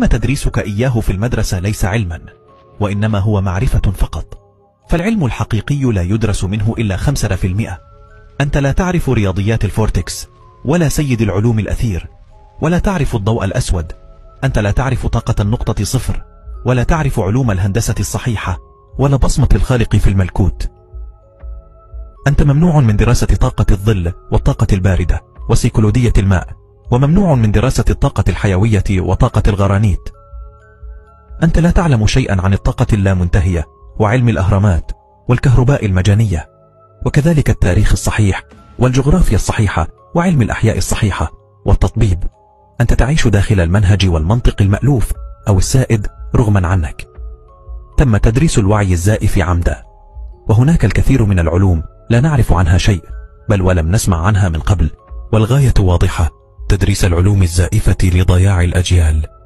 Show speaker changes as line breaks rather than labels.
تم تدريسك إياه في المدرسة ليس علما، وإنما هو معرفة فقط، فالعلم الحقيقي لا يدرس منه إلا 5%. أنت لا تعرف رياضيات الفورتكس، ولا سيد العلوم الأثير، ولا تعرف الضوء الأسود. أنت لا تعرف طاقة النقطة 0، ولا تعرف علوم الهندسة الصحيحة، ولا بصمة الخالق في الملكوت. أنت ممنوع من دراسة طاقة الظل والطاقة الباردة وسيكولودية الماء، وممنوع من دراسة الطاقة الحيوية وطاقة الغرانيت. أنت لا تعلم شيئا عن الطاقة اللامنتهية وعلم الأهرامات والكهرباء المجانية، وكذلك التاريخ الصحيح والجغرافيا الصحيحة وعلم الأحياء الصحيحة والتطبيب. أنت تعيش داخل المنهج والمنطق المألوف أو السائد رغما عنك. تم تدريس الوعي الزائف عمدا، وهناك الكثير من العلوم لا نعرف عنها شيء، بل ولم نسمع عنها من قبل، والغاية واضحة: تدريس العلوم الزائفة لضياع الأجيال.